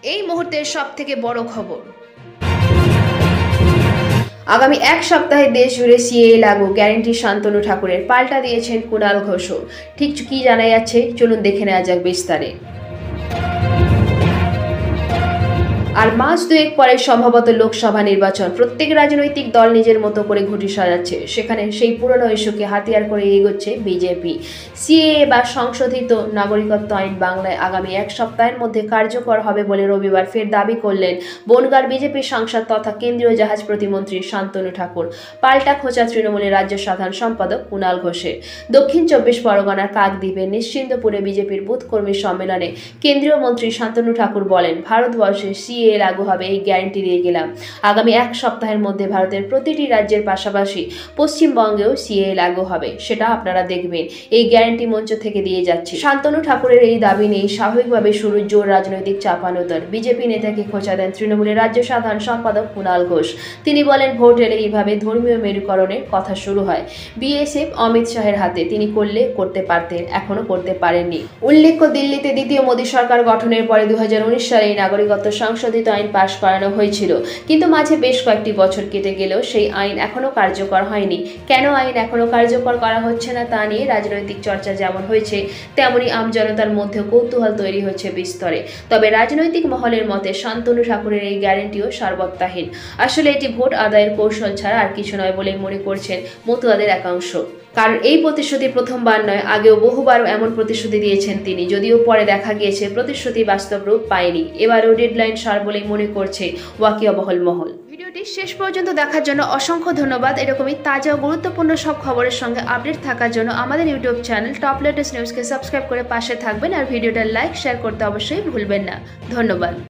এই মুহূর্তের সবথেকে বড় খবর, আগামী এক সপ্তাহে দেশ জুড়ে সিএএ লাগু গ্যারান্টি শান্তনু ঠাকুরের, পাল্টা দিয়েছেন কুণাল ঘোষও। ঠিক কি জানা যাচ্ছে, চলুন দেখে নেওয়া যাক বিস্তারে। আর মাস দুয়েক পরে সম্ভবত লোকসভা নির্বাচন। প্রত্যেক রাজনৈতিক দল নিজের মতো করে ঘুঁটি সাজাচ্ছে, সেখানে সেই পুরনো ইস্যুকে হাতিয়ার করে এগোচ্ছে বিজেপি। সিএএ বা সংশোধিত নাগরিকত্ব আইন বাংলায় আগামী এক সপ্তাহের মধ্যে কার্যকর হবে বলে রবিবার ফের দাবি করলেন বনগাঁর বিজেপি সাংসদ তথা কেন্দ্রীয় জাহাজ প্রতিমন্ত্রী শান্তনু ঠাকুর। পাল্টা খোঁচা তৃণমূলের রাজ্য সাধারণ সম্পাদক কুণাল ঘোষের। দক্ষিণ ২৪ পরগনার কাকদ্বীপে নিশ্চিন্দপুরে বিজেপির বুথ কর্মী সম্মেলনে কেন্দ্রীয় মন্ত্রী শান্তনু ঠাকুর বলেন, ভারতবর্ষে সিএএ লাগু হবে এই গ্যারান্টি দিয়ে গেলাম। আগামী এক সপ্তাহের মধ্যে ভারতের প্রতিটি রাজ্যের পাশাপাশি পশ্চিমবঙ্গেও সিএএ লাগু হবে, সেটা আপনারা দেখবেন। এই গ্যারান্টি মঞ্চ থেকে দিয়ে যাচ্ছে। শান্তনু ঠাকুরের এই দাবি নেই স্বাভাবিকভাবে শুরু জোর রাজনৈতিক চাপানোতর। বিজেপি নেতাকে খোঁচা দেন তৃণমূলের রাজ্য সাধারণ সম্পাদক কুণাল ঘোষ। তিনি বলেন, ভোট এলে এইভাবে ধর্মীয় মেরুকরণের কথা শুরু হয়। বিএসএফ অমিত শাহের হাতে, তিনি করলে করতে পারতেন, এখনো করতে পারেননি। উল্লেখ্য, দিল্লিতে দ্বিতীয় মোদী সরকার গঠনের পরে ২০১৯ সালে এই নাগরিকত্ব সংশোধিত আইন পাশ করানো হয়েছিল, কিন্তু মাঝে বেশ কয়েকটি বছর কেটে গেলেও সেই আইন এখনো কার্যকর হয়নি। কেন আইন এখনো কার্যকর করা হচ্ছে না তা নিয়ে রাজনৈতিক চর্চা যেমন হয়েছে, তেমনি আমজনতার মধ্যেও কৌতূহল তৈরি হয়েছে বিস্তরে। তবে রাজনৈতিক মহলের মতে শান্তনু ঠাকুরের এই গ্যারান্টিও সারবত্তাহীন। আসলে এটি ভোট আদায়ের কৌশল ছাড়া আর কিছু নয় বলেই মনে করছেন মতুয়াদের একাংশ। কারণ এই প্রতিশ্রুতি প্রথমবার নয়, আগেও বহুবার এমন প্রতিশ্রুতি দিয়েছেন তিনি, যদিও পরে দেখা গিয়েছে প্রতিশ্রুতি বাস্তব রূপ পায়নি। এবারও ডেডলাইন সার বলেই মনে করছে ওয়াকিবহাল মহল। ভিডিওটি শেষ পর্যন্ত দেখার জন্য অসংখ্য ধন্যবাদ। এরকমই তাজা ও গুরুত্বপূর্ণ সব খবরের সঙ্গে আপডেট থাকার জন্য আমাদের ইউটিউব চ্যানেল টপ লেটেস্ট নিউজকে সাবস্ক্রাইব করে পাশে থাকবেন, আর ভিডিওটা লাইক শেয়ার করতে অবশ্যই ভুলবেন না। ধন্যবাদ।